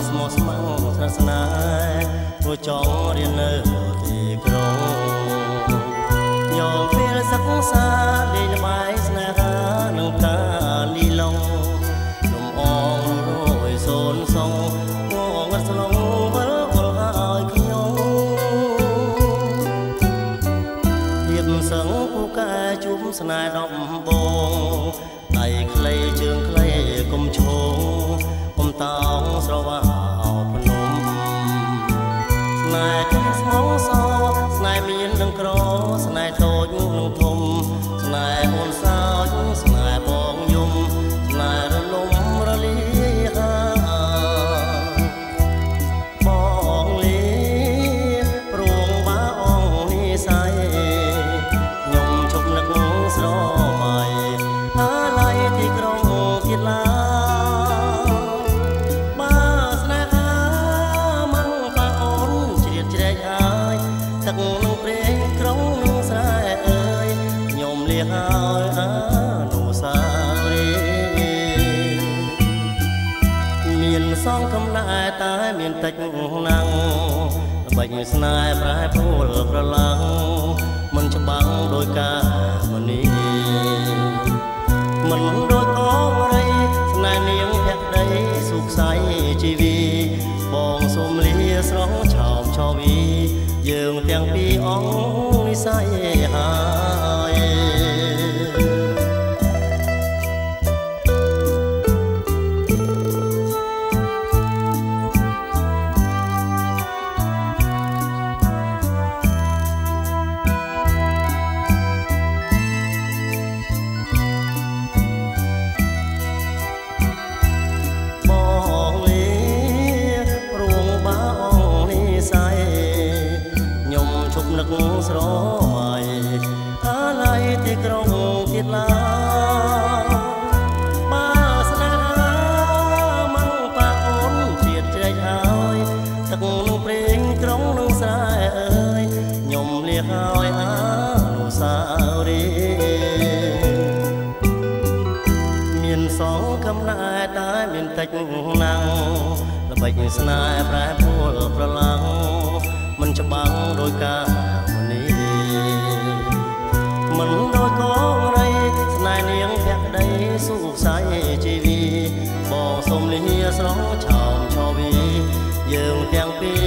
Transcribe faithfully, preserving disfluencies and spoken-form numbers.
ស្មោះស្ម័គ្រស្នេហ៍ធ្វើចង់រៀននៅទីក្រុងញោមពេលសិក្សាលេងល្បែងស្នេហានឹងតាលីឡុងលំអងរយសូនសងងងស្លងវិលវល់ឲ្យខ្ញុំៀបសឹងពូកែជុំស្នេហ៍ដំបងដៃខ្លីជើងខ្លីគុំឈោគុំតោងស្រវាភ្នំស្នេហ៍ទីស្មងសស្នេហ៍មាននឹងក្រស្នេហ៍តូចនឹងធំស្នេហ៍អូនសើចស្នេហ៍បងយំស្នេហ៍រលំរលាបងលីព្រួងបាអងនិស័យខ្ញុំជប់នឹកស្រមៃអាឡ័យទីក្រុងទៀតឡាទឹកនឹងព្រេងក្រុងនឹងស្រែអើយខ្ញុំលៀងឲ្យអនុសារីមានសងកំណែតែមានតិចណាំងល្បិចស្នេហ៍ប្រែប្រួលប្រឡាំងមិនច្បាំងដោយការមនីមិនដូចកងរីស្នេហ៍នាងភក្តីសុខស័យជីវីបងសូមលាស្រងឆោមឆោវីយើងទាំងពីរអង្គនិស័យហើយបងលីព្រួងបាអង្គនិស័យជប់នឹកស្រមៃអាឡ័យទីក្រុងទៀតឡាបើស្នេហាម៉ាំងប៉ាអូនជាតិជ្រែកហើយទឹកនឹងព្រេងក្រុងនឹងស្រែអើយខ្ញុំលៀងឲ្យអនុសារីមានសងកំណែតែមានតិចណាំងល្បិចស្នេហ៍ប្រែប្រួលប្រឡាំងមិនច្បាំងដោយការមនីមិនដូចកងរីស្នេហ៍នាងភក្តីសុខស័យជីវីបងសូមលាស្រងឆោមឆោវីយើងទាំងពីរ